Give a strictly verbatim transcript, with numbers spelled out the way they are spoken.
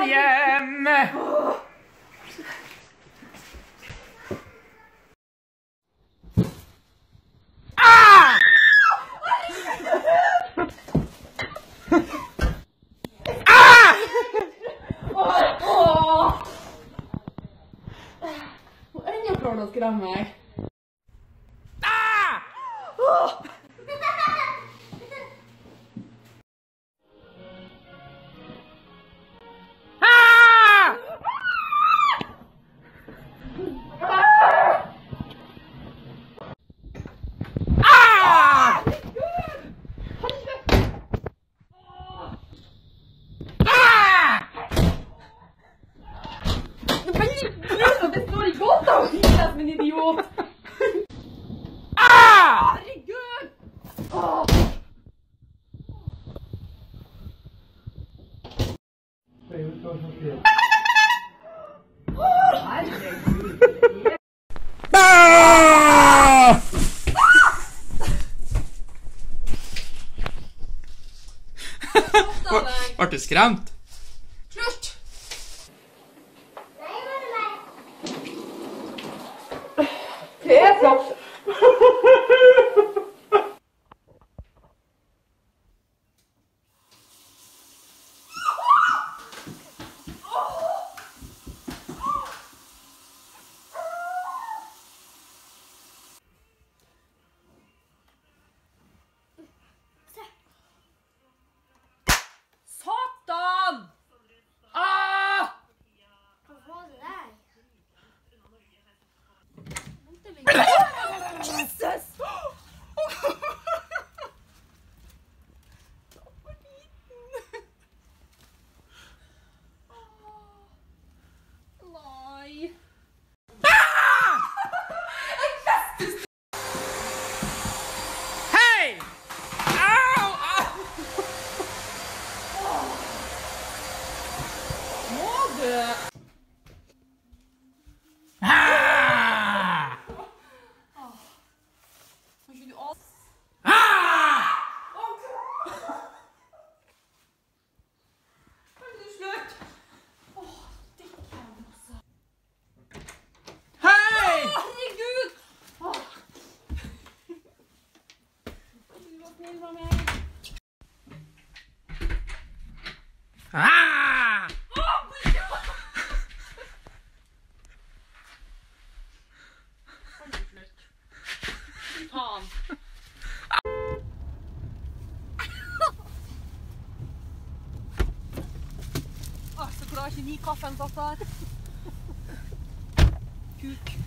hjem! Ah! Ah! Ingen klarer å skremme meg. Ah! Det står i gåta og hikker som en idiot. Ah! Herregud! Ah! Ble du skremt? Slutt! Det er flott. Satan! Ah! Hva var det der? Jesus! Nei. Hei! Au! Au! Må du? Ah! Kan ikke du av... Ah! Kan du slutt? Åh, dikken altså. Hei! Herregud! Åh. Kan du være snill med meg? Ah! Åh, bursdag! Kan du slutt? Faen. Åh, så klarer ikke ni kaffen satt der. Kuk.